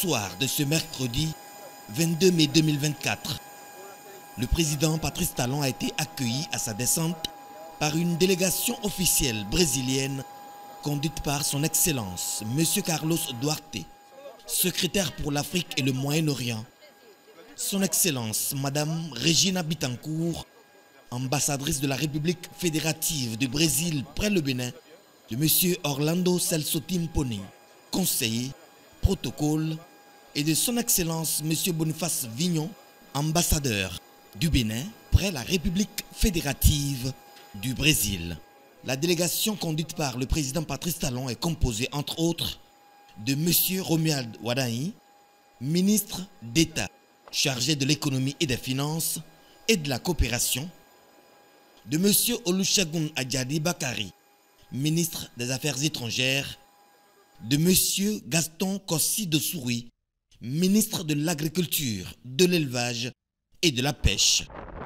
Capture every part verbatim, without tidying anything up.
soir de ce mercredi vingt-deux mai deux mille vingt-quatre, le président Patrice Talon a été accueilli à sa descente par une délégation officielle brésilienne conduite par son Excellence, M. Carlos Duarte, secrétaire pour l'Afrique et le Moyen-Orient, son Excellence, Madame Regina Bittencourt, ambassadrice de la République fédérative du Brésil près le Bénin, de M. Orlando Celso Timponi, conseiller, protocole, et de son Excellence M. Boniface Vignon, ambassadeur du Bénin près la République fédérative du Brésil. La délégation conduite par le président Patrice Talon est composée entre autres de M. Romuald Wadaï, ministre d'État chargé de l'économie et des finances et de la coopération, de M. Olusegun Adjadi Bakari, ministre des Affaires étrangères, de M. Gaston Kossi de Souris, ministre de l'Agriculture, de l'Élevage et de la Pêche.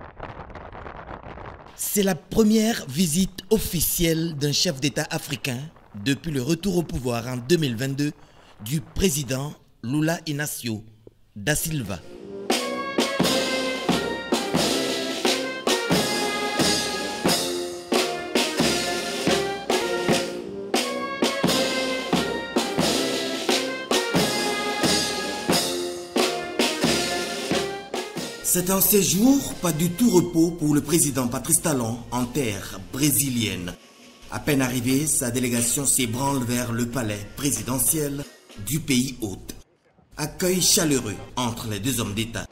C'est la première visite officielle d'un chef d'État africain depuis le retour au pouvoir en deux mille vingt-deux du président Lula Inácio da Silva. C'est un séjour pas du tout repos pour le président Patrice Talon en terre brésilienne. À peine arrivé, sa délégation s'ébranle vers le palais présidentiel du pays hôte. Accueil chaleureux entre les deux hommes d'État.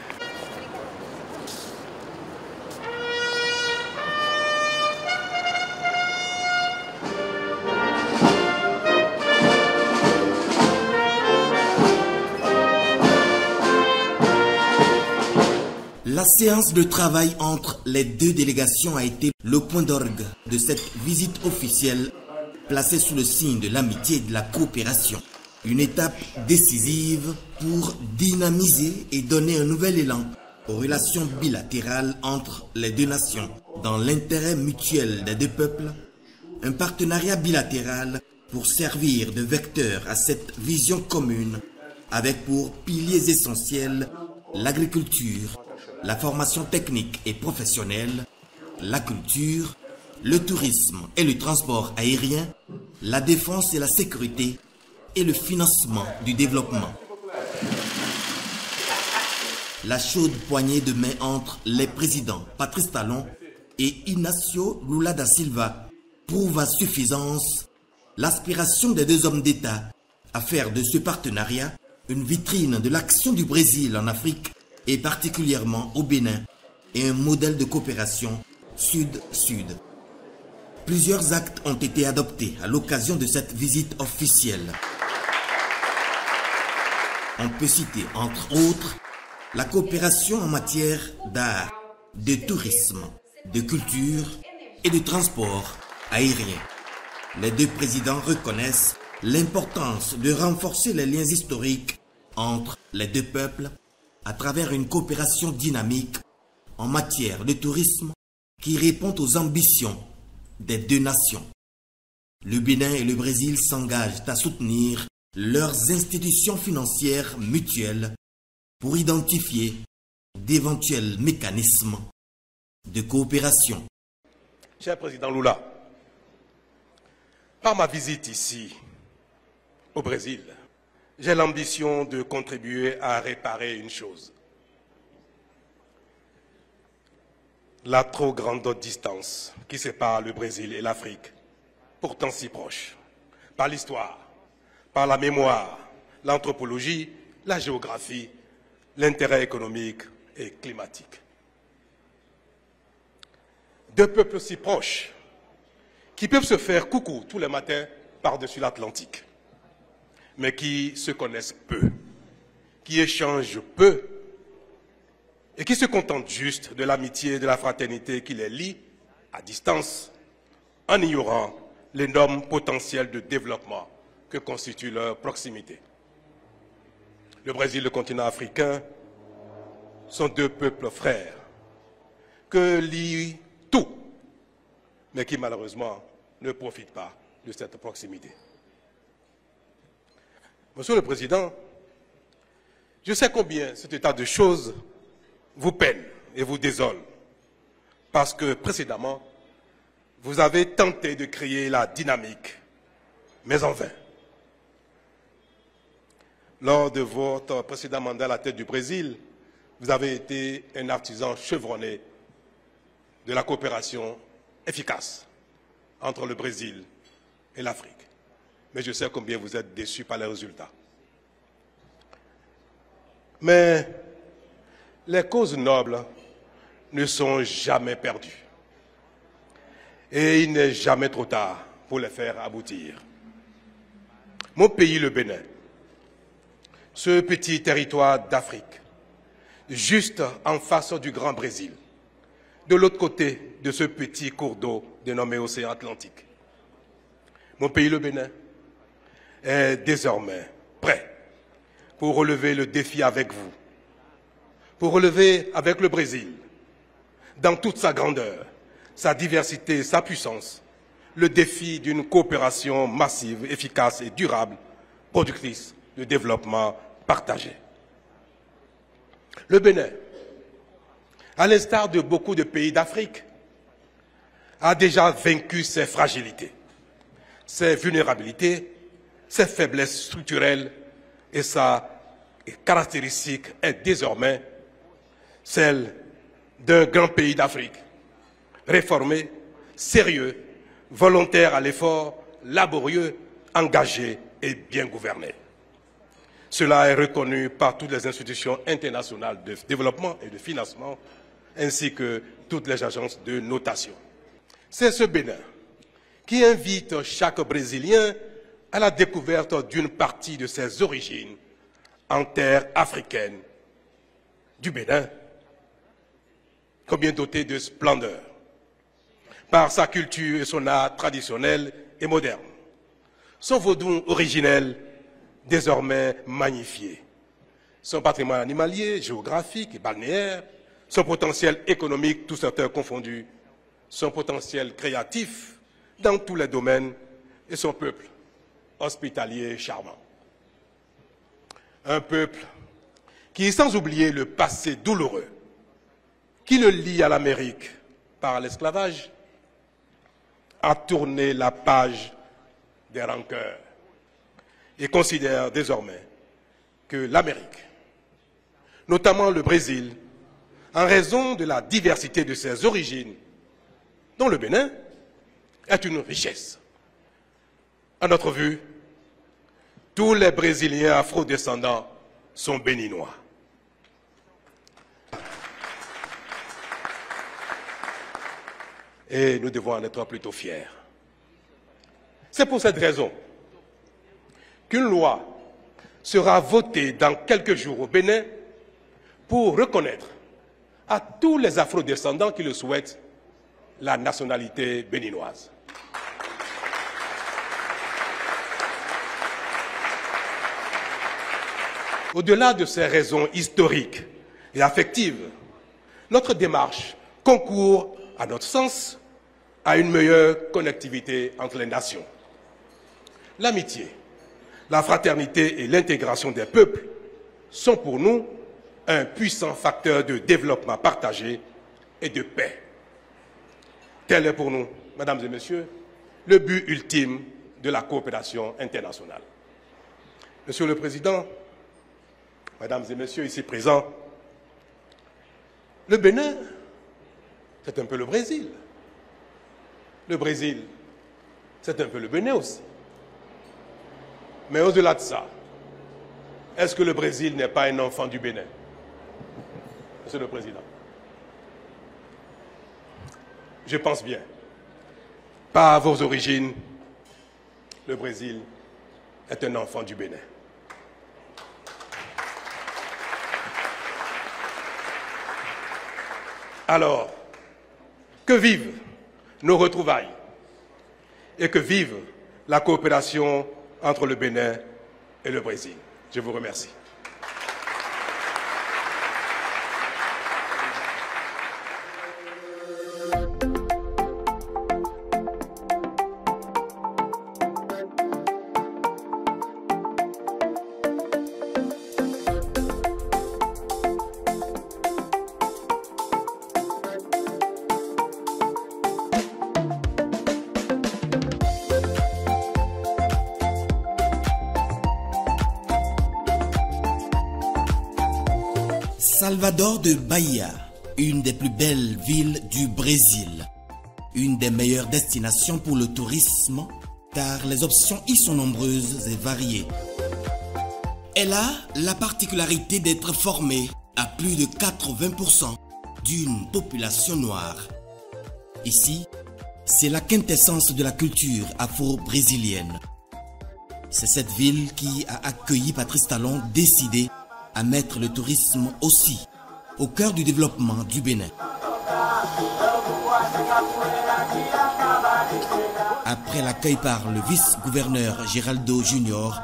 La séance de travail entre les deux délégations a été le point d'orgue de cette visite officielle placée sous le signe de l'amitié et de la coopération. Une étape décisive pour dynamiser et donner un nouvel élan aux relations bilatérales entre les deux nations. Dans l'intérêt mutuel des deux peuples, un partenariat bilatéral pour servir de vecteur à cette vision commune avec pour piliers essentiels l'agriculture, la formation technique et professionnelle, la culture, le tourisme et le transport aérien, la défense et la sécurité et le financement du développement. La chaude poignée de main entre les présidents Patrice Talon et Inácio Lula da Silva prouve à suffisance l'aspiration des deux hommes d'État à faire de ce partenariat une vitrine de l'action du Brésil en Afrique et particulièrement au Bénin, et un modèle de coopération sud-sud. Plusieurs actes ont été adoptés à l'occasion de cette visite officielle. On peut citer entre autres la coopération en matière d'art, de tourisme, de culture et de transport aérien. Les deux présidents reconnaissent l'importance de renforcer les liens historiques entre les deux peuples à travers une coopération dynamique en matière de tourisme qui répond aux ambitions des deux nations. Le Bénin et le Brésil s'engagent à soutenir leurs institutions financières mutuelles pour identifier d'éventuels mécanismes de coopération. Cher Président Lula, par ma visite ici, au Brésil, j'ai l'ambition de contribuer à réparer une chose. La trop grande distance qui sépare le Brésil et l'Afrique, pourtant si proches, par l'histoire, par la mémoire, l'anthropologie, la géographie, l'intérêt économique et climatique. Deux peuples si proches qui peuvent se faire coucou tous les matins par-dessus l'Atlantique, mais qui se connaissent peu, qui échangent peu et qui se contentent juste de l'amitié et de la fraternité qui les lie à distance, en ignorant l'énorme potentiel de développement que constitue leur proximité. Le Brésil et le continent africain sont deux peuples frères que lient tout, mais qui malheureusement ne profitent pas de cette proximité. Monsieur le Président, Je sais combien cet état de choses vous peine et vous désole, parce que précédemment, vous avez tenté de créer la dynamique, mais en vain. Lors de votre précédent mandat à la tête du Brésil, vous avez été un artisan chevronné de la coopération efficace entre le Brésil et l'Afrique. Mais je sais combien vous êtes déçus par les résultats. Mais les causes nobles ne sont jamais perdues. Et il n'est jamais trop tard pour les faire aboutir. Mon pays, le Bénin, ce petit territoire d'Afrique, juste en face du Grand Brésil, de l'autre côté de ce petit cours d'eau dénommé Océan Atlantique. Mon pays, le Bénin, est désormais prêt pour relever le défi avec vous, pour relever avec le Brésil, dans toute sa grandeur, sa diversité, sa puissance, le défi d'une coopération massive, efficace et durable, productrice de développement partagé. Le Bénin, à l'instar de beaucoup de pays d'Afrique, a déjà vaincu ses fragilités, ses vulnérabilités, ses faiblesses structurelles et sa caractéristique est désormais celle d'un grand pays d'Afrique, réformé, sérieux, volontaire à l'effort, laborieux, engagé et bien gouverné. Cela est reconnu par toutes les institutions internationales de développement et de financement, ainsi que toutes les agences de notation. C'est ce Bénin qui invite chaque Brésilien à la découverte d'une partie de ses origines en terre africaine du Bénin, combien doté de splendeur, par sa culture et son art traditionnel et moderne, son vaudou originel désormais magnifié, son patrimoine animalier, géographique et balnéaire, son potentiel économique, tous secteurs confondus, son potentiel créatif dans tous les domaines et son peuple hospitalier charmant. Un peuple qui, sans oublier le passé douloureux, qui le lie à l'Amérique par l'esclavage, a tourné la page des rancœurs et considère désormais que l'Amérique, notamment le Brésil, en raison de la diversité de ses origines, dont le Bénin est une richesse. À notre vue, tous les Brésiliens afro-descendants sont béninois. Et nous devons en être plutôt fiers. C'est pour cette raison qu'une loi sera votée dans quelques jours au Bénin pour reconnaître à tous les afro-descendants qui le souhaitent la nationalité béninoise. Au-delà de ces raisons historiques et affectives, notre démarche concourt, à notre sens, à une meilleure connectivité entre les nations. L'amitié, la fraternité et l'intégration des peuples sont pour nous un puissant facteur de développement partagé et de paix. Tel est pour nous, mesdames et messieurs, le but ultime de la coopération internationale. Monsieur le Président, mesdames et messieurs ici présents, le Bénin, c'est un peu le Brésil. Le Brésil, c'est un peu le Bénin aussi. Mais au-delà de ça, est-ce que le Brésil n'est pas un enfant du Bénin? Monsieur le Président, je pense bien. Par vos origines, le Brésil est un enfant du Bénin. Alors, que vivent nos retrouvailles et que vive la coopération entre le Bénin et le Brésil. Je vous remercie. Salvador de Bahia, une des plus belles villes du Brésil. Une des meilleures destinations pour le tourisme, car les options y sont nombreuses et variées. Elle a la particularité d'être formée à plus de quatre-vingts pour cent d'une population noire. Ici, c'est la quintessence de la culture afro-brésilienne. C'est cette ville qui a accueilli Patrice Talon, décidé à mettre le tourisme aussi au cœur du développement du Bénin. Après l'accueil par le vice-gouverneur Géraldo Junior,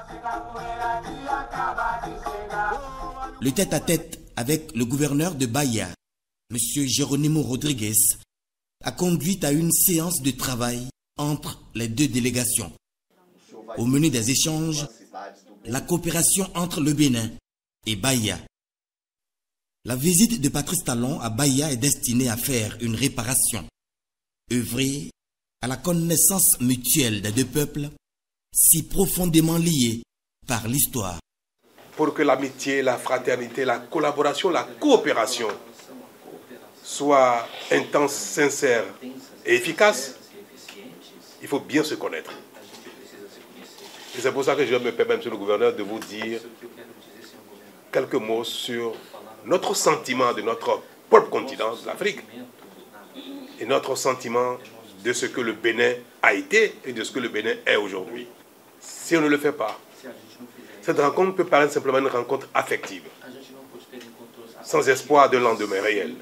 le tête-à-tête avec le gouverneur de Bahia, M. Jerónimo Rodrigues, a conduit à une séance de travail entre les deux délégations. Au menu des échanges, la coopération entre le Bénin et Bahia. La visite de Patrice Talon à Bahia est destinée à faire une réparation, œuvrer à la connaissance mutuelle des deux peuples, si profondément liés par l'histoire. Pour que l'amitié, la fraternité, la collaboration, la coopération soient intenses, sincères et efficaces, il faut bien se connaître. Et c'est pour ça que je me permets, Monsieur le Gouverneur, de vous dire quelques mots sur notre sentiment de notre propre continent, l'Afrique, et notre sentiment de ce que le Bénin a été et de ce que le Bénin est aujourd'hui. Si on ne le fait pas, cette rencontre peut paraître simplement une rencontre affective, sans espoir de lendemain réel.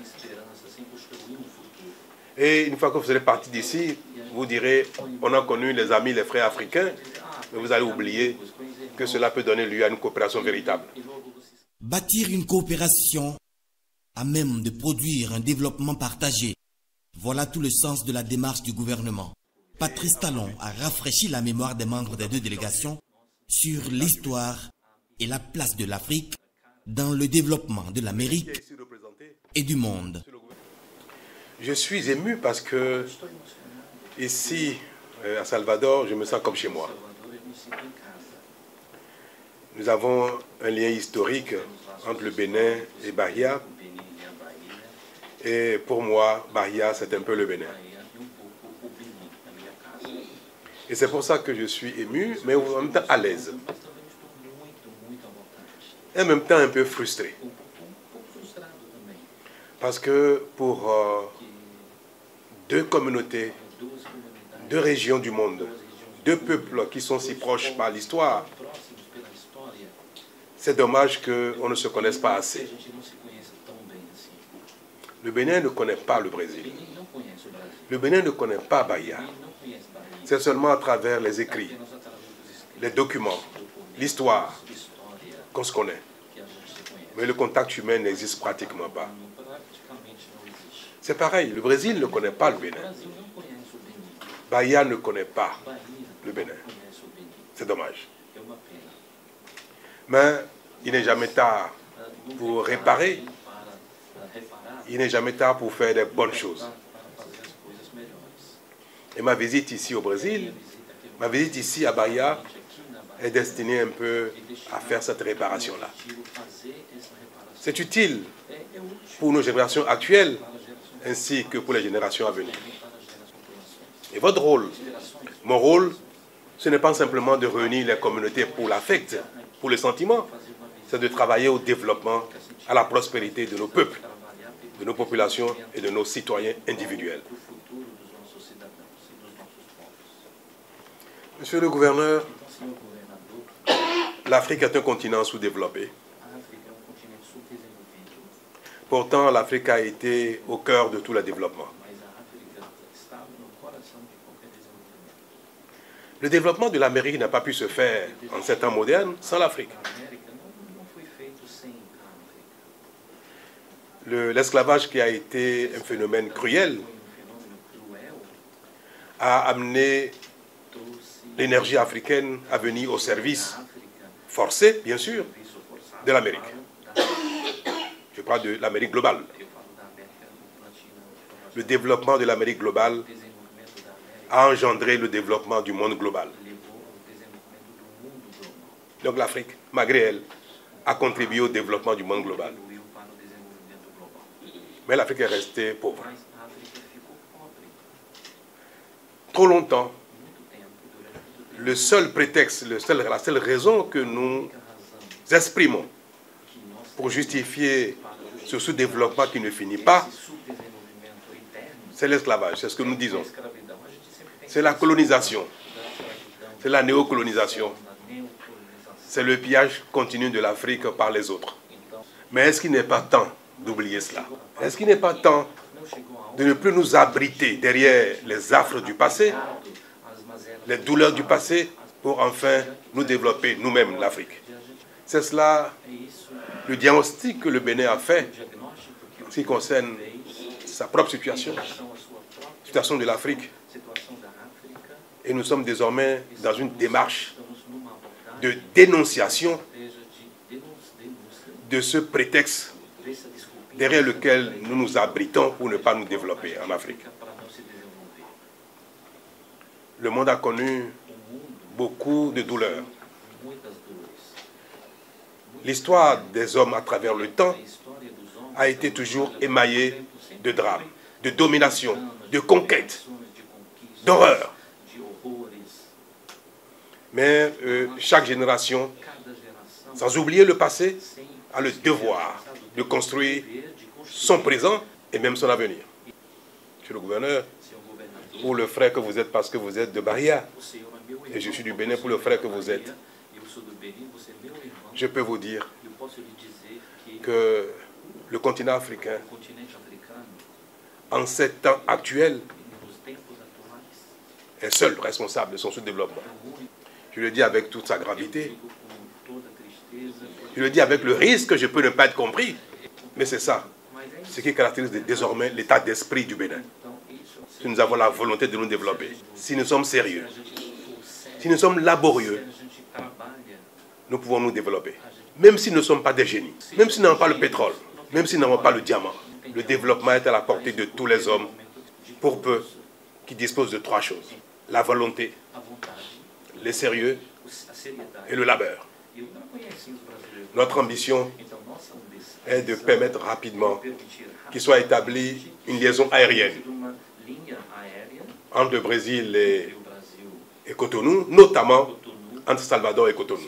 Et une fois que vous serez parti d'ici, vous direz, on a connu les amis, les frères africains, mais vous allez oublier que cela peut donner lieu à une coopération véritable. Bâtir une coopération à même de produire un développement partagé. Voilà tout le sens de la démarche du gouvernement. Patrice Talon a rafraîchi la mémoire des membres des deux délégations sur l'histoire et la place de l'Afrique dans le développement de l'Amérique et du monde. Je suis ému parce que ici, à Salvador, je me sens comme chez moi. Nous avons un lien historique entre le Bénin et Bahia. Et pour moi, Bahia, c'est un peu le Bénin. Et c'est pour ça que je suis ému, mais en même temps à l'aise. Et en même temps un peu frustré. Parce que pour euh, deux communautés, deux régions du monde, deux peuples qui sont si proches par l'histoire, c'est dommage qu'on ne se connaisse pas assez. Le Bénin ne connaît pas le Brésil. Le Bénin ne connaît pas Bahia. C'est seulement à travers les écrits, les documents, l'histoire qu'on se connaît. Mais le contact humain n'existe pratiquement pas. C'est pareil, le Brésil ne connaît pas le Bénin. Bahia ne connaît pas le Bénin. C'est dommage. Mais il n'est jamais tard pour réparer. Il n'est jamais tard pour faire des bonnes choses. Et ma visite ici au Brésil, ma visite ici à Bahia est destinée un peu à faire cette réparation-là. C'est utile pour nos générations actuelles ainsi que pour les générations à venir. Et votre rôle, mon rôle, ce n'est pas simplement de réunir les communautés pour l'affect, pour le sentiment, c'est de travailler au développement, à la prospérité de nos peuples, de nos populations et de nos citoyens individuels. Monsieur le gouverneur, l'Afrique est un continent sous-développé. Pourtant, l'Afrique a été au cœur de tout le développement. Le développement de l'Amérique n'a pas pu se faire en ces temps modernes sans l'Afrique. L'esclavage qui a été un phénomène cruel a amené l'énergie africaine à venir au service forcé, bien sûr, de l'Amérique. Je parle de l'Amérique globale. Le développement de l'Amérique globale a engendré le développement du monde global. Donc l'Afrique, malgré elle, a contribué au développement du monde global. Mais l'Afrique est restée pauvre. Trop longtemps, le seul prétexte, le seul, la seule raison que nous exprimons pour justifier ce sous-développement qui ne finit pas, c'est l'esclavage, c'est ce que nous disons. C'est la colonisation, c'est la néocolonisation, c'est le pillage continu de l'Afrique par les autres. Mais est-ce qu'il n'est pas temps d'oublier cela? Est-ce qu'il n'est pas temps de ne plus nous abriter derrière les affres du passé, les douleurs du passé, pour enfin nous développer nous-mêmes l'Afrique? C'est cela le diagnostic que le Bénin a fait en ce qui concerne sa propre situation, la situation de l'Afrique. Et nous sommes désormais dans une démarche de dénonciation de ce prétexte derrière lequel nous nous abritons pour ne pas nous développer en Afrique. Le monde a connu beaucoup de douleurs. L'histoire des hommes à travers le temps a été toujours émaillée de drames, de domination, de conquête, d'horreur. Mais euh, chaque génération, sans oublier le passé, a le devoir de construire son présent et même son avenir. Monsieur le gouverneur, pour le frère que vous êtes parce que vous êtes de Bahia, et je suis du Bénin pour le frère que vous êtes, je peux vous dire que le continent africain, en ces temps actuels, est seul responsable de son sous-développement. Je le dis avec toute sa gravité. Je le dis avec le risque que je peux ne pas être compris. Mais c'est ça, ce qui caractérise désormais l'état d'esprit du Bénin. Si nous avons la volonté de nous développer, si nous sommes sérieux, si nous sommes laborieux, nous pouvons nous développer. Même si nous ne sommes pas des génies, même si nous n'avons pas le pétrole, même si nous n'avons pas le diamant, le développement est à la portée de tous les hommes, pour peu qui disposent de trois choses: la volonté, le sérieux et le labeur. Notre ambition est de permettre rapidement qu'il soit établi une liaison aérienne entre le Brésil et, et Cotonou, notamment entre Salvador et Cotonou.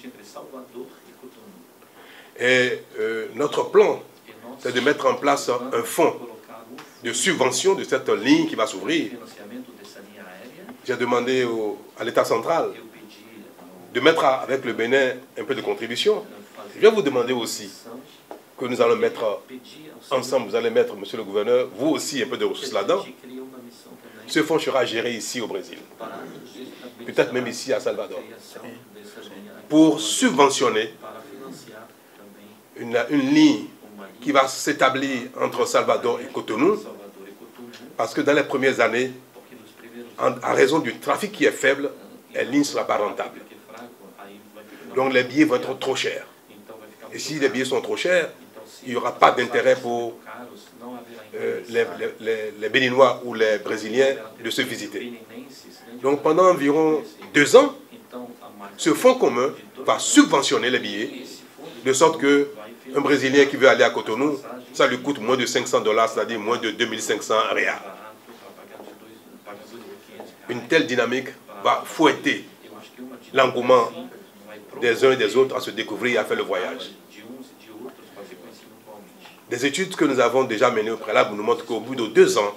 Et euh, notre plan, c'est de mettre en place un fonds de subvention de cette ligne qui va s'ouvrir. J'ai demandé au, à l'État central de mettre à, avec le Bénin un peu de contribution. Je vais vous demander aussi que nous allons mettre ensemble, vous allez mettre, monsieur le gouverneur, vous aussi un peu de ressources là-dedans. Ce fonds sera géré ici au Brésil, peut-être même ici à Salvador, pour subventionner une, une ligne qui va s'établir entre Salvador et Cotonou, parce que dans les premières années, en, à raison du trafic qui est faible, la ligne ne sera pas rentable. Donc les billets vont être trop chers. Et si les billets sont trop chers, il n'y aura pas d'intérêt pour euh, les, les, les Béninois ou les Brésiliens de se visiter. Donc pendant environ deux ans, ce fonds commun va subventionner les billets, de sorte qu'un Brésilien qui veut aller à Cotonou, ça lui coûte moins de cinq cents dollars, c'est-à-dire moins de deux mille cinq cents réals. Une telle dynamique va fouetter l'engouement des uns et des autres à se découvrir et à faire le voyage. Des études que nous avons déjà menées au préalable nous montrent qu'au bout de deux ans,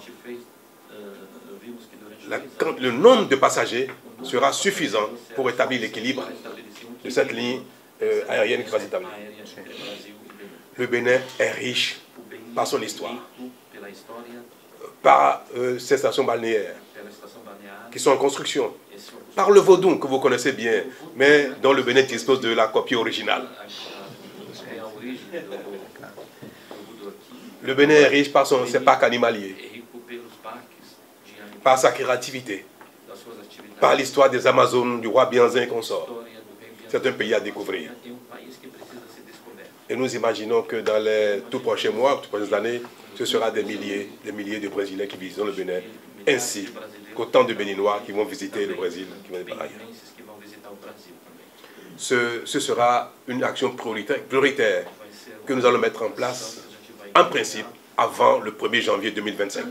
la, le nombre de passagers sera suffisant pour établir l'équilibre de cette ligne euh, aérienne qui va s'établir. Le Bénin est riche par son histoire, par euh, ses stations balnéaires qui sont en construction, par le vaudou que vous connaissez bien, mais dont le Bénin dispose de la copie originale. Le Bénin est riche par son, ses parcs animaliers, par sa créativité, par l'histoire des Amazones, du roi Bianzin et consorts. C'est un pays à découvrir. Et nous imaginons que dans les tout prochains mois, toutes prochaines années, ce sera des milliers, des milliers de Brésiliens qui visiteront le Bénin, ainsi qu'autant de Béninois qui vont visiter le Brésil, qui vont par ailleurs. Ce, ce sera une action prioritaire, prioritaire que nous allons mettre en place, en principe, avant le premier janvier deux mille vingt-cinq.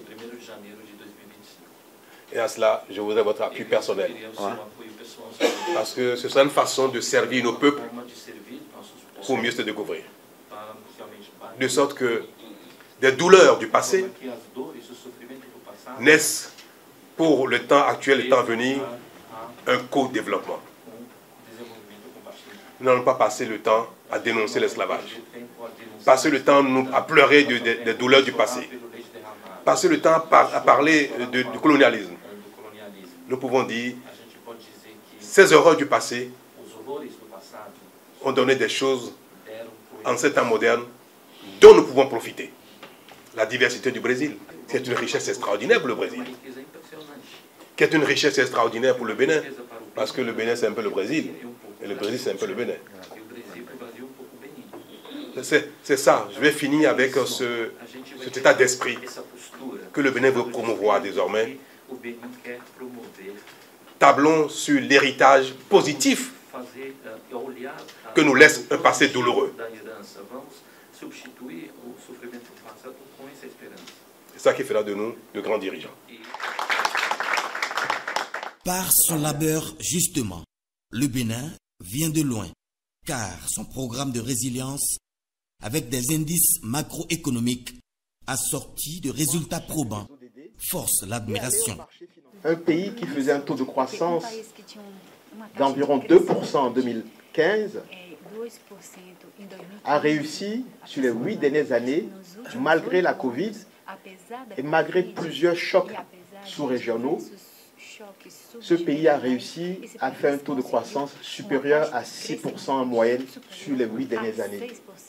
Et à cela, je voudrais votre appui personnel. Ouais. Parce que ce sera une façon de servir nos peuples pour mieux se découvrir. De sorte que des douleurs du passé naissent pour le temps actuel et le temps à venir un co-développement. Nous n'allons pas passer le temps à dénoncer l'esclavage, passer le temps à pleurer des de, de douleurs du passé, passer le temps à, par, à parler de, du colonialisme. Nous pouvons dire ces horreurs du passé ont donné des choses en ces temps modernes dont nous pouvons profiter. La diversité du Brésil, c'est une richesse extraordinaire pour le Brésil, qui est une richesse extraordinaire pour le Bénin, parce que le Bénin c'est un peu le Brésil, et le Brésil c'est un peu le Bénin. C'est ça, je vais finir avec ce, cet état d'esprit que le Bénin veut promouvoir désormais. Tablons sur l'héritage positif que nous laisse un passé douloureux. C'est ça qui fera de nous de grands dirigeants. Par son labeur, justement, le Bénin vient de loin, car son programme de résilience, avec des indices macroéconomiques assortis de résultats probants, force l'admiration. Un pays qui faisait un taux de croissance d'environ deux pour cent en deux mille quinze a réussi sur les huit dernières années, malgré la Covid et malgré plusieurs chocs sous-régionaux, ce pays a réussi à faire un taux de croissance supérieur à six pour cent en moyenne sur les huit dernières années.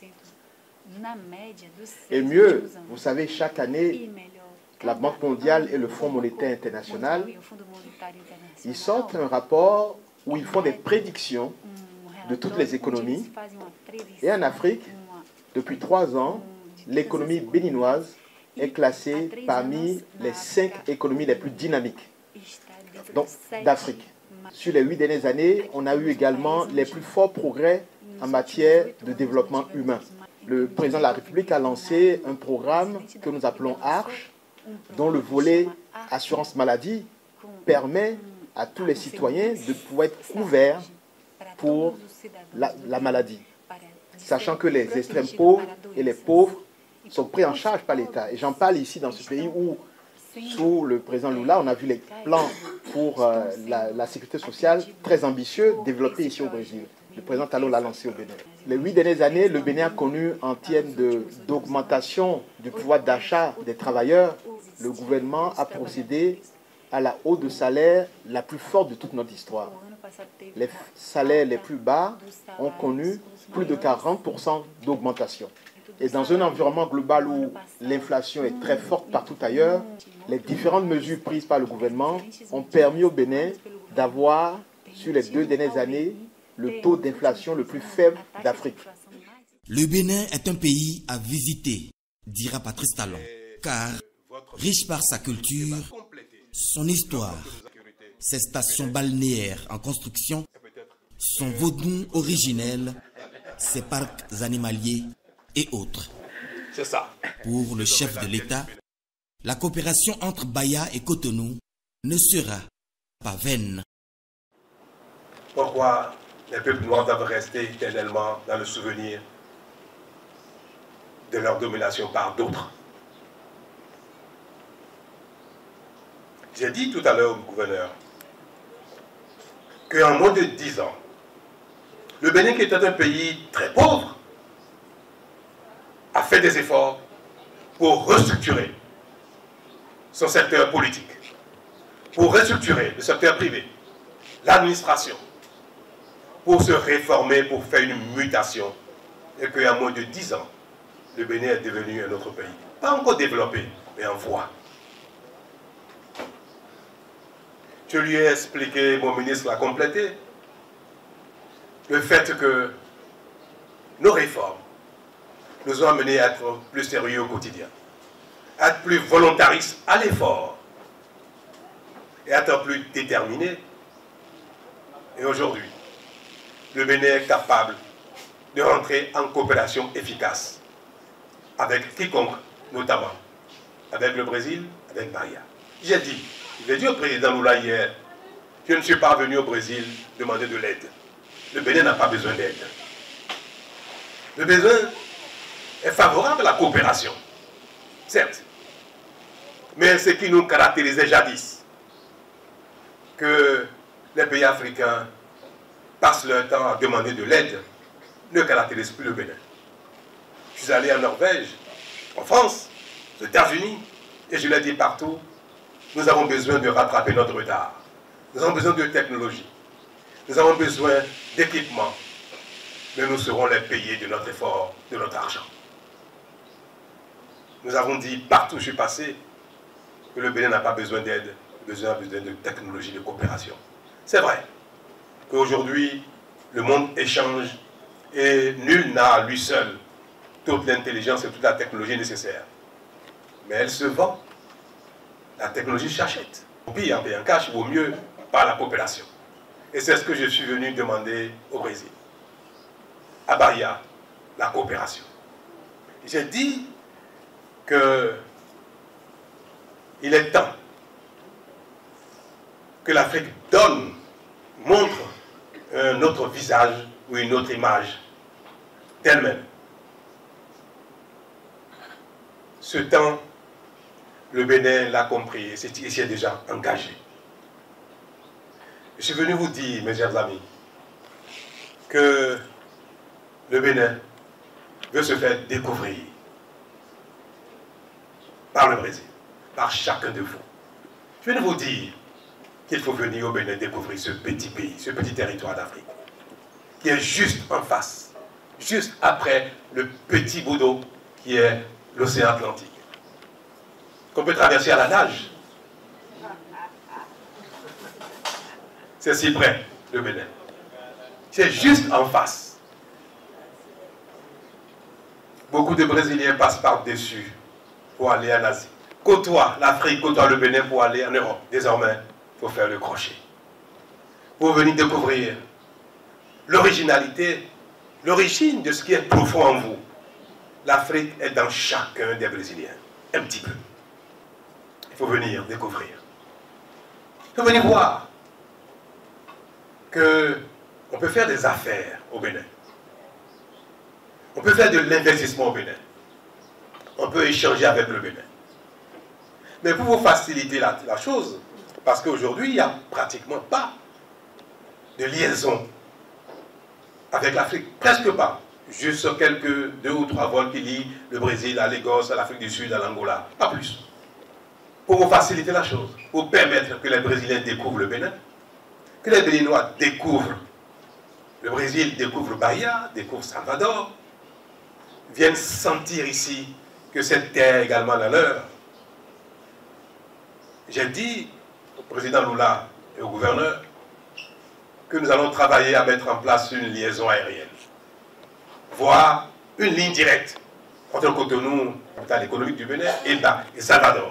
Et mieux, vous savez, chaque année, la Banque mondiale et le Fonds monétaire international, ils sortent un rapport où ils font des prédictions de toutes les économies. Et en Afrique, depuis trois ans, l'économie béninoise est classée parmi les cinq économies les plus dynamiques d'Afrique. Sur les huit dernières années, on a eu également les plus forts progrès en matière de développement humain. Le président de la République a lancé un programme que nous appelons ARCHE, dont le volet assurance maladie permet à tous les citoyens de pouvoir être couverts pour la, la maladie, sachant que les extrêmes pauvres et les pauvres sont pris en charge par l'État. Et j'en parle ici dans ce pays où, sous le président Lula, on a vu les plans pour euh, la, la sécurité sociale très ambitieux développés ici au Brésil. Le président Talon l'a lancé au Bénin. Les huit dernières années, le Bénin a connu, en termes d'augmentation du pouvoir d'achat des travailleurs, le gouvernement a procédé à la hausse de salaire la plus forte de toute notre histoire. Les salaires les plus bas ont connu plus de quarante pour cent d'augmentation. Et dans un environnement global où l'inflation est très forte partout ailleurs, les différentes mesures prises par le gouvernement ont permis au Bénin d'avoir, sur les deux dernières années, le taux d'inflation le plus faible d'Afrique. Le Bénin est un pays à visiter, dira Patrice Talon, car riche par sa culture, son histoire, ses stations balnéaires en construction, son vaudou originel, ses parcs animaliers et autres. C'est ça. Pour le chef de l'État, la coopération entre Bahia et Cotonou ne sera pas vaine. Pourquoi les peuples noirs doivent rester éternellement dans le souvenir de leur domination par d'autres? J'ai dit tout à l'heure au gouverneur qu'en moins de dix ans, le Bénin, qui était un pays très pauvre, a fait des efforts pour restructurer son secteur politique, pour restructurer le secteur privé, l'administration, pour se réformer, pour faire une mutation, et qu'en moins de dix ans, le Bénin est devenu un autre pays. Pas encore développé, mais en voie. Je lui ai expliqué, mon ministre l'a complété, le fait que nos réformes nous ont amenés à être plus sérieux au quotidien, à être plus volontaristes à l'effort, et à être plus déterminés. Et aujourd'hui, le Bénin est capable de rentrer en coopération efficace avec quiconque notamment avec le Brésil, avec Bahia. J'ai dit, j'ai dit au président Lula hier, je ne suis pas venu au Brésil demander de l'aide. Le Bénin n'a pas besoin d'aide. Le Bénin est favorable à la coopération, certes. Mais ce qui nous caractérisait jadis, que les pays africains passent leur temps à demander de l'aide, ne caractérise plus le Bénin. Je suis allé en Norvège, en France, aux États-Unis, et je l'ai dit partout, nous avons besoin de rattraper notre retard. Nous avons besoin de technologie. Nous avons besoin d'équipements. Mais nous serons les payés de notre effort, de notre argent. Nous avons dit partout où je suis passé que le Bénin n'a pas besoin d'aide, besoin, besoin de technologie, de coopération. C'est vrai qu'aujourd'hui, le monde échange et nul n'a à lui seul toute l'intelligence et toute la technologie nécessaire. Mais elle se vend. La technologie s'achète. Pire en payant cash, vaut mieux par la population. Et c'est ce que je suis venu demander au Brésil. À Bahia, la coopération. J'ai dit que il est temps que l'Afrique donne, montre un autre visage ou une autre image d'elle-même. Ce temps, le Bénin l'a compris et s'y est déjà engagé. Je suis venu vous dire, mes chers amis, que le Bénin veut se faire découvrir par le Brésil, par chacun de vous. Je viens de vous dire qu'il faut venir au Bénin découvrir ce petit pays, ce petit territoire d'Afrique, qui est juste en face, juste après le petit bout d'eau qui est l'océan Atlantique, qu'on peut traverser à la nage. C'est si près, le Bénin. C'est juste en face. Beaucoup de Brésiliens passent par-dessus pour aller en Asie. Côtoie l'Afrique, côtoie le Bénin pour aller en Europe. Désormais, il faut faire le crochet. Pour venir découvrir l'originalité, l'origine de ce qui est profond en vous. L'Afrique est dans chacun des Brésiliens. Un petit peu. Il faut venir découvrir. Il faut venir voir qu'on peut faire des affaires au Bénin. On peut faire de l'investissement au Bénin. On peut échanger avec le Bénin. Mais pour vous faciliter la, la chose, parce qu'aujourd'hui, il n'y a pratiquement pas de liaison avec l'Afrique. Presque pas. Juste quelques deux ou trois vols qui lient le Brésil à Lagos, à l'Afrique du Sud, à l'Angola. Pas plus. Pour vous faciliter la chose, pour permettre que les Brésiliens découvrent le Bénin, que les Béninois découvrent le Brésil, découvrent Bahia, découvrent Salvador, viennent sentir ici que cette terre est également la leur. J'ai dit au président Lula et au gouverneur que nous allons travailler à mettre en place une liaison aérienne, voire une ligne directe entre Cotonou, capital économique du Bénin, et, et Salvador.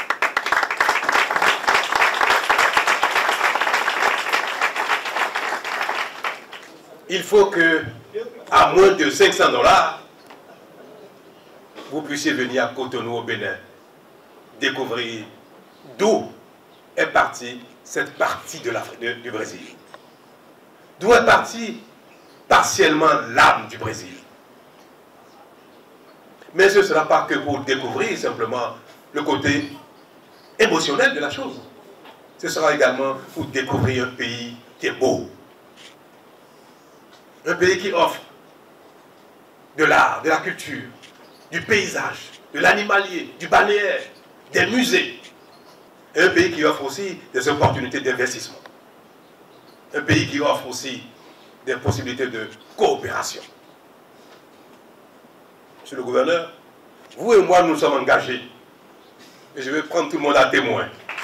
Il faut que, à moins de cinq cents dollars, vous puissiez venir à Cotonou au Bénin, découvrir d'où est partie cette partie de l'Afrique, de, du Brésil. D'où est partie partiellement l'âme du Brésil. Mais ce ne sera pas que pour découvrir simplement le côté émotionnel de la chose. Ce sera également pour découvrir un pays qui est beau. Un pays qui offre de l'art, de la culture, du paysage, de l'animalier, du balnéaire, des musées. Et un pays qui offre aussi des opportunités d'investissement. Un pays qui offre aussi des possibilités de coopération. Monsieur le gouverneur, vous et moi, nous sommes engagés. Et je vais prendre tout le monde à témoin.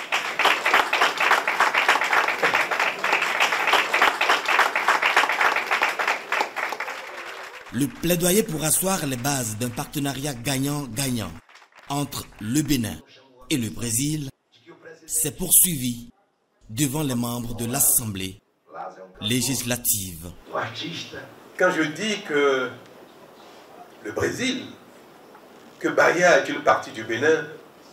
Le plaidoyer pour asseoir les bases d'un partenariat gagnant-gagnant entre le Bénin et le Brésil s'est poursuivi devant les membres de l'Assemblée législative. Quand je dis que le Brésil, que Bahia est une partie du Bénin,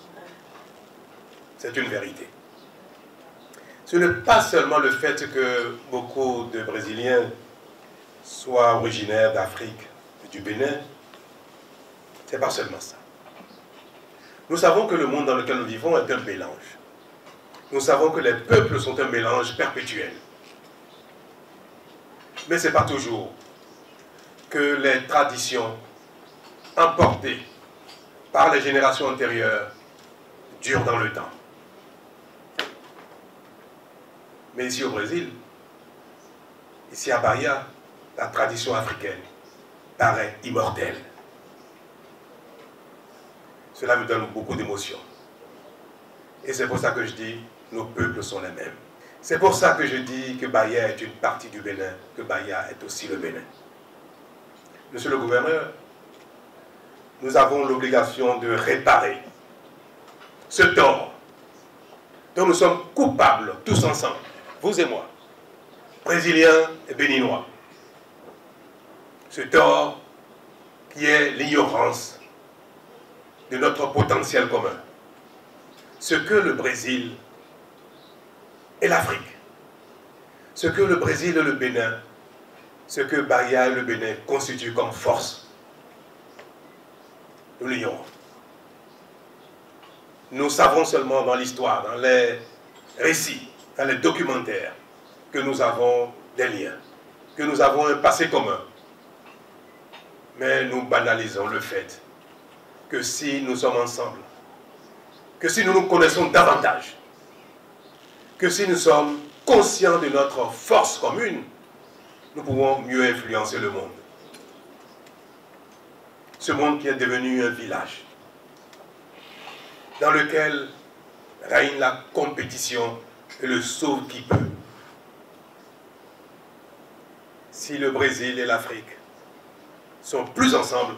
c'est une vérité. Ce n'est pas seulement le fait que beaucoup de Brésiliens soient originaires d'Afrique et du Bénin, c'est pas seulement ça. Nous savons que le monde dans lequel nous vivons est un mélange. Nous savons que les peuples sont un mélange perpétuel. Mais ce n'est pas toujours que les traditions emportées par les générations antérieures durent dans le temps. Mais ici au Brésil, ici à Bahia, la tradition africaine paraît immortelle. Cela me donne beaucoup d'émotion. Et c'est pour ça que je dis, nos peuples sont les mêmes. C'est pour ça que je dis que Bahia est une partie du Bénin, que Bahia est aussi le Bénin. Monsieur le gouverneur, nous avons l'obligation de réparer ce tort dont nous sommes coupables tous ensemble, vous et moi, Brésiliens et Béninois. Ce tort qui est l'ignorance de notre potentiel commun. Ce que le Brésil et l'Afrique, ce que le Brésil et le Bénin, ce que Bahia et le Bénin constituent comme force, nous l'ignorons. Nous savons seulement dans l'histoire, dans les récits, dans les documentaires, que nous avons des liens, que nous avons un passé commun. Mais nous banalisons le fait que si nous sommes ensemble, que si nous nous connaissons davantage, que si nous sommes conscients de notre force commune, nous pouvons mieux influencer le monde. Ce monde qui est devenu un village, dans lequel règne la compétition et le sauve qui peut. Si le Brésil et l'Afrique sont plus ensemble,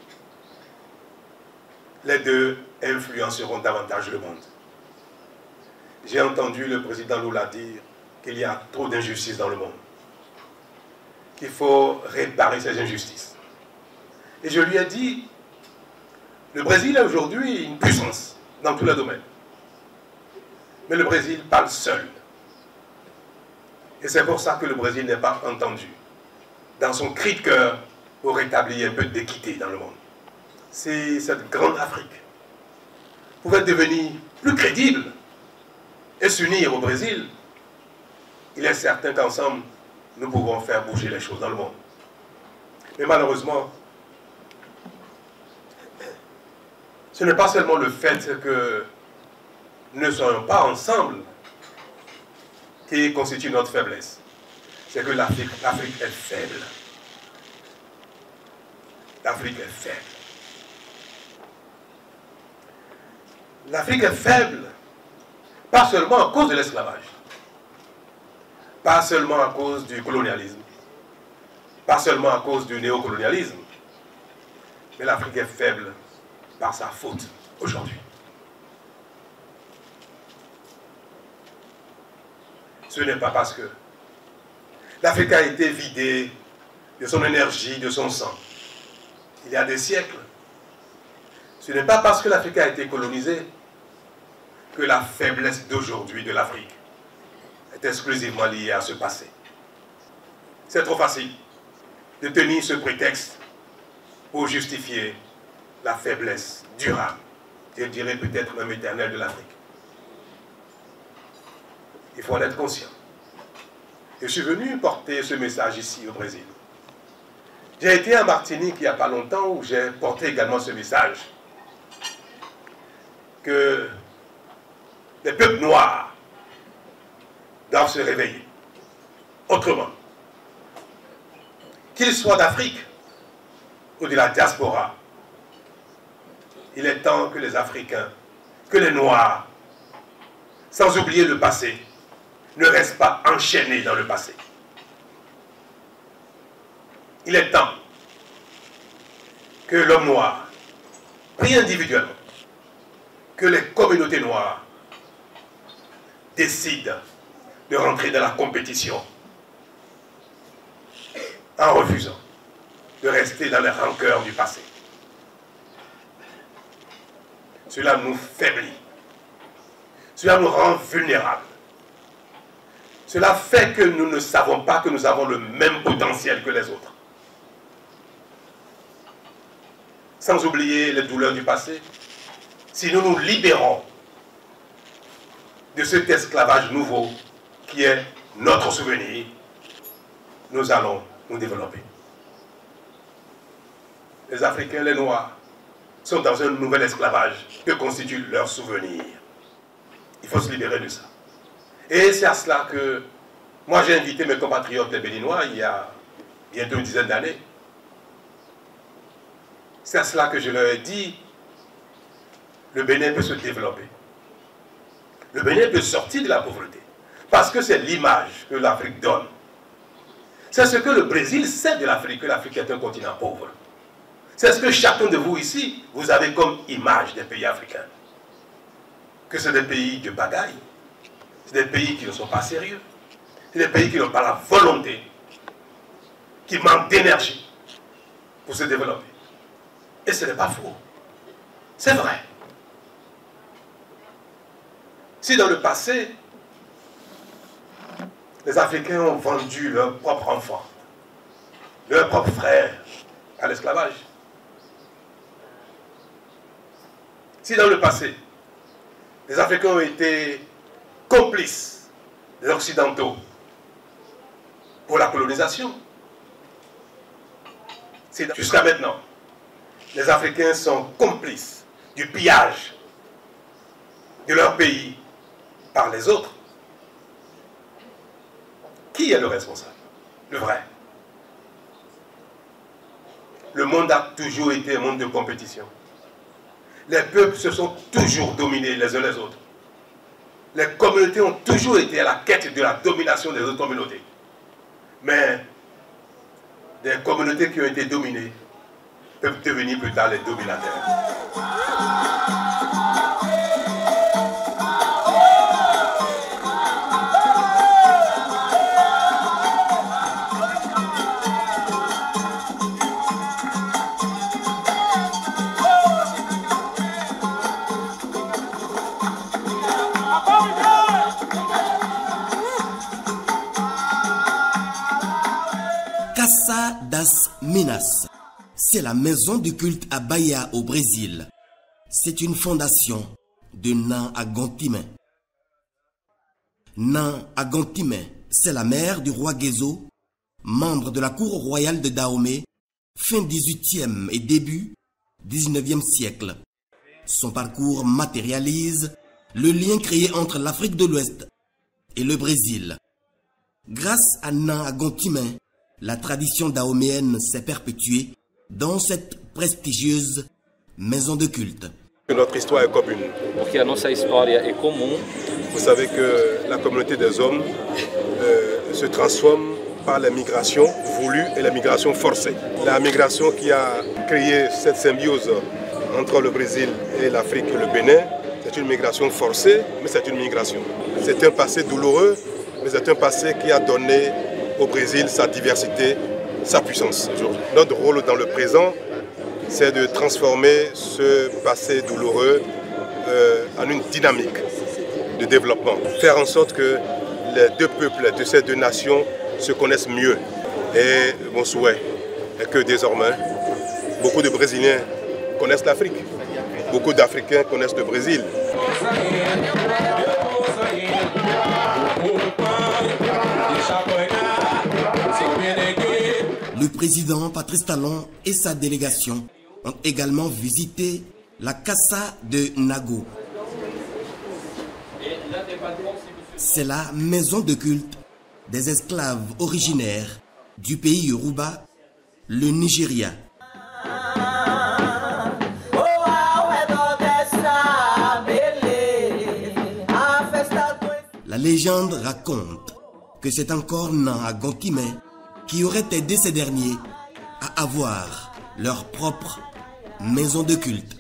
les deux influenceront davantage le monde. J'ai entendu le président Lula dire qu'il y a trop d'injustices dans le monde, qu'il faut réparer ces injustices. Et je lui ai dit, le Brésil est aujourd'hui une puissance dans tous les domaines. Mais le Brésil parle seul. Et c'est pour ça que le Brésil n'est pas entendu dans son cri de cœur pour rétablir un peu d'équité dans le monde. Si cette grande Afrique pouvait devenir plus crédible et s'unir au Brésil, il est certain qu'ensemble, nous pouvons faire bouger les choses dans le monde. Mais malheureusement, ce n'est pas seulement le fait que nous ne soyons pas ensemble qui constitue notre faiblesse. C'est que l'Afrique l'Afrique est faible. L'Afrique est faible. L'Afrique est faible, pas seulement à cause de l'esclavage, pas seulement à cause du colonialisme, pas seulement à cause du néocolonialisme, mais l'Afrique est faible par sa faute aujourd'hui. Ce n'est pas parce que l'Afrique a été vidée de son énergie, de son sang, il y a des siècles. Ce n'est pas parce que l'Afrique a été colonisée que la faiblesse d'aujourd'hui de l'Afrique est exclusivement liée à ce passé. C'est trop facile de tenir ce prétexte pour justifier la faiblesse durable, je dirais peut-être même éternelle de l'Afrique. Il faut en être conscient. Je suis venu porter ce message ici au Brésil. J'ai été à Martinique il n'y a pas longtemps où j'ai porté également ce message que les peuples noirs doivent se réveiller autrement. Qu'ils soient d'Afrique ou de la diaspora, il est temps que les Africains, que les Noirs, sans oublier le passé, ne restent pas enchaînés dans le passé. Il est temps que l'homme noir prie individuellement, que les communautés noires décident de rentrer dans la compétition en refusant de rester dans les rancœurs du passé. Cela nous faiblit. Cela nous rend vulnérables. Cela fait que nous ne savons pas que nous avons le même potentiel que les autres. Sans oublier les douleurs du passé, si nous nous libérons de cet esclavage nouveau qui est notre souvenir, nous allons nous développer. Les Africains, les Noirs, sont dans un nouvel esclavage que constitue leur souvenir. Il faut se libérer de ça. Et c'est à cela que moi j'ai invité mes compatriotes les Béninois il y a bientôt une dizaine d'années. C'est à cela que je leur ai dit, le Bénin peut se développer. Le Bénin peut sortir de la pauvreté. Parce que c'est l'image que l'Afrique donne. C'est ce que le Brésil sait de l'Afrique, que l'Afrique est un continent pauvre. C'est ce que chacun de vous ici, vous avez comme image des pays africains. Que c'est des pays de bagaille. C'est des pays qui ne sont pas sérieux. C'est des pays qui n'ont pas la volonté, qui manquent d'énergie pour se développer. Et ce n'est pas faux. C'est vrai. Si dans le passé, les Africains ont vendu leurs propres enfants, leurs propres frères à l'esclavage, si dans le passé, les Africains ont été complices des Occidentaux pour la colonisation, jusqu'à maintenant, les Africains sont complices du pillage de leur pays par les autres. Qui est le responsable? Le vrai. Le monde a toujours été un monde de compétition. Les peuples se sont toujours dominés les uns les autres. Les communautés ont toujours été à la quête de la domination des autres communautés. Mais des communautés qui ont été dominées peuvent devenir plus tard les dominateurs. Casa das Minas, c'est la maison de culte à Bahia au Brésil. C'est une fondation de Nan Agontimé. Nan Agontimé, c'est la mère du roi Guézo, membre de la cour royale de Dahomey, fin dix-huitième et début dix-neuvième siècle. Son parcours matérialise le lien créé entre l'Afrique de l'Ouest et le Brésil. Grâce à Nan Agontimé, la tradition dahoméenne s'est perpétuée dans cette prestigieuse maison de culte. Notre histoire est commune. Porque a nossa história é comum. Vous savez que la communauté des hommes euh, se transforme par la migration voulue et la migration forcée. La migration qui a créé cette symbiose entre le Brésil et l'Afrique et le Bénin, c'est une migration forcée, mais c'est une migration. C'est un passé douloureux, mais c'est un passé qui a donné au Brésil sa diversité, sa puissance. Notre rôle dans le présent, c'est de transformer ce passé douloureux euh, en une dynamique de développement. Faire en sorte que les deux peuples de ces deux nations se connaissent mieux. Et mon souhait est que désormais, beaucoup de Brésiliens connaissent l'Afrique. Beaucoup d'Africains connaissent le Brésil. Le président Patrice Talon et sa délégation ont également visité la Casa de Nago. C'est la maison de culte des esclaves originaires du pays Yoruba, le Nigeria. La légende raconte que c'est encore Nan Agontimé qui aurait aidé ces derniers à avoir leur propre maison de culte.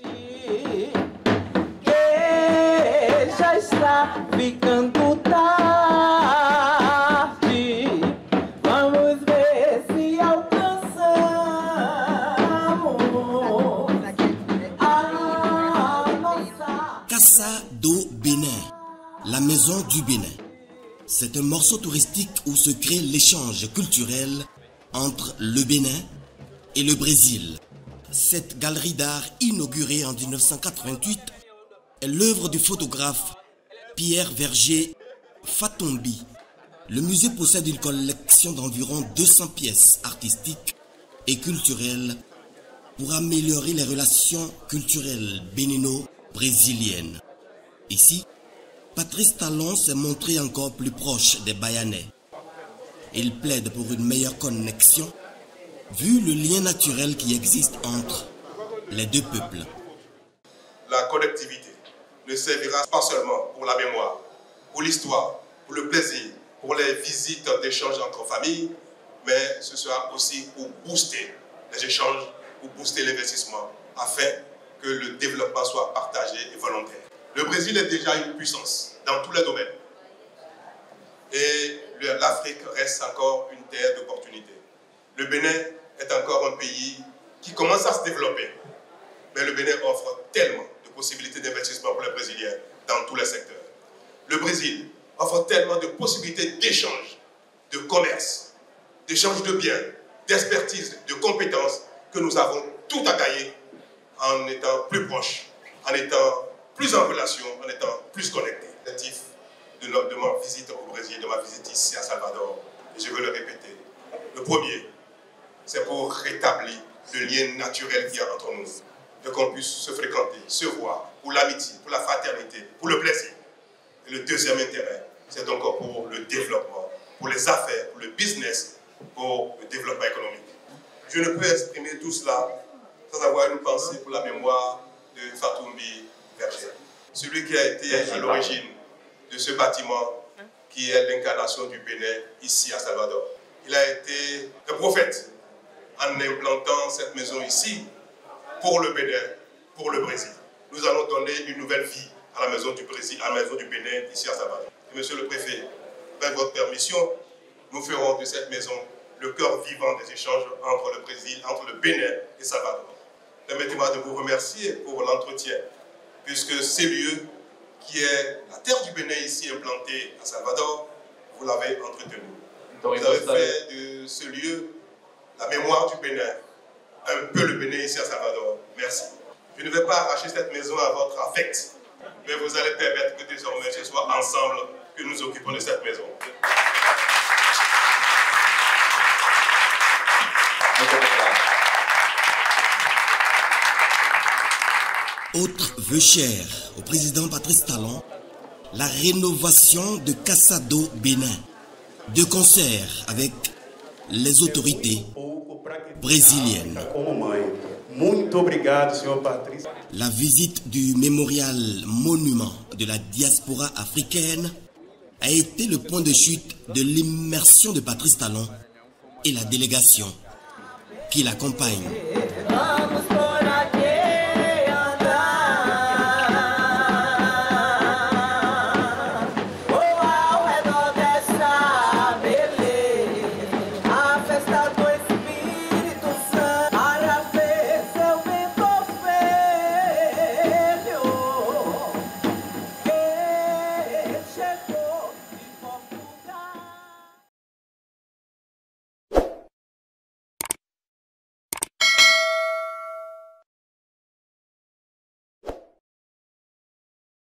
Casa do Bénin, la maison du Bénin. C'est un morceau touristique où se crée l'échange culturel entre le Bénin et le Brésil. Cette galerie d'art inaugurée en mille neuf cent quatre-vingt-huit est l'œuvre du photographe Pierre Verger Fatombi. Le musée possède une collection d'environ deux cents pièces artistiques et culturelles pour améliorer les relations culturelles bénino-brésiliennes. Ici, Patrice Talon s'est montré encore plus proche des Bayanais. Il plaide pour une meilleure connexion, vu le lien naturel qui existe entre les deux peuples. La collectivité ne servira pas seulement pour la mémoire, pour l'histoire, pour le plaisir, pour les visites d'échanges entre familles, mais ce sera aussi pour booster les échanges, pour booster l'investissement, afin que le développement soit partagé et volontaire. Le Brésil est déjà une puissance dans tous les domaines. Et l'Afrique reste encore une terre d'opportunités. Le Bénin est encore un pays qui commence à se développer. Mais le Bénin offre tellement de possibilités d'investissement pour les Brésiliens dans tous les secteurs. Le Brésil offre tellement de possibilités d'échange, de commerce, d'échange de biens, d'expertise, de compétences, que nous avons tout à gagner en étant plus proches, en étant plus en relation, en étant plus connectés. L'objectif de, de ma visite au Brésil, de ma visite ici à Salvador, et je veux le répéter. Le premier, c'est pour rétablir le lien naturel qu'il y a entre nous, de qu'on puisse se fréquenter, se voir, pour l'amitié, pour la fraternité, pour le plaisir. Et le deuxième intérêt, c'est donc pour le développement, pour les affaires, pour le business, pour le développement économique. Je ne peux exprimer tout cela sans avoir une pensée pour la mémoire de Fatombi Verger, celui qui a été à l'origine de ce bâtiment qui est l'incarnation du Bénin ici à Salvador. Il a été un prophète en implantant cette maison ici pour le Bénin, pour le Brésil. Nous allons donner une nouvelle vie à la maison du Brésil, à la maison du Bénin ici à Salvador. Et monsieur le préfet, avec votre permission, nous ferons de cette maison le cœur vivant des échanges entre le Brésil, entre le Bénin et Salvador. Permettez-moi de vous remercier pour l'entretien, puisque ces lieux, qui est la terre du Bénin ici implantée à Salvador, vous l'avez entretenu. Vous avez fait de ce lieu la mémoire du Bénin, un peu le Bénin ici à Salvador. Merci. Je ne vais pas arracher cette maison à votre affect, mais vous allez permettre que désormais ce soit ensemble que nous occupons de cette maison. Autre vœu cher au président Patrice Talon, la rénovation de Casa do Bénin, de concert avec les autorités brésiliennes. La visite du mémorial monument de la diaspora africaine a été le point de chute de l'immersion de Patrice Talon et la délégation qui l'accompagne. Festa